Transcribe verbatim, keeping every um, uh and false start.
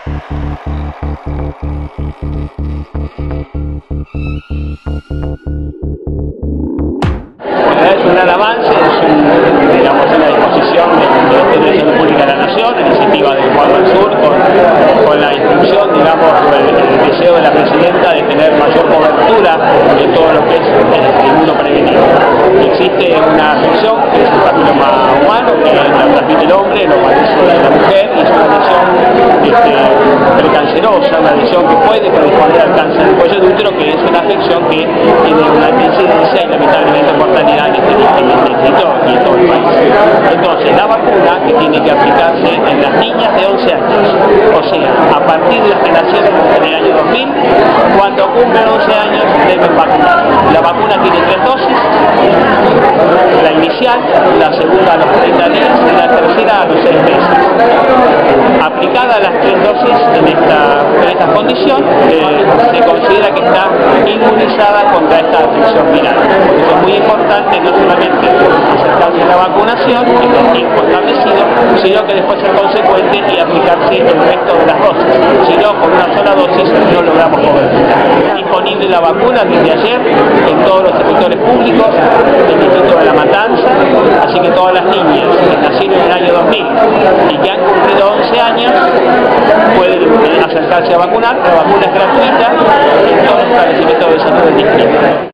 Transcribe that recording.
Es un gran avance, es un, digamos, una disposición de la Salud Pública de la Nación, la iniciativa del Pueblo del Sur, con, con la instrucción, digamos, el, el deseo de la Presidenta de tener mayor cobertura en todo lo que es el inmunopreventivo. Existe una afección que es el papiloma humano, que la transmite el hombre, lo padece la mujer, y es una lesión este, precancerosa, una lesión que puede predisponer al cáncer del cuello de útero, que es una afección que tiene una incidencia y lamentablemente mortalidad en este territorio y en todo el país. Entonces, la vacuna que tiene que aplicarse en las niñas de once años, o sea, a partir de las que nacieron en el año dos mil, cuando cumplen once años deben vacunar. La vacuna tiene tres dosis, la inicial, la segunda a los treinta días y la tercera a los seis meses. Aplicada las tres dosis en esta, en esta condición, eh, se considera que está inmunizada contra esta afección viral. Por eso es muy importante no solamente acercarse a la vacunación en el tiempo establecido, sino que después ser consecuente y aplicarse el resto de las dosis. Si no, con una sola dosis no logramos cobertura. Disponible la vacuna desde ayer en todos los sectores públicos del Distrito de La Matanza, así que todas las niñas que nacieron en el año dos mil y que han cumplido once años pueden acercarse a vacunar. La vacuna es gratuita en todos los establecimientos de salud del distrito.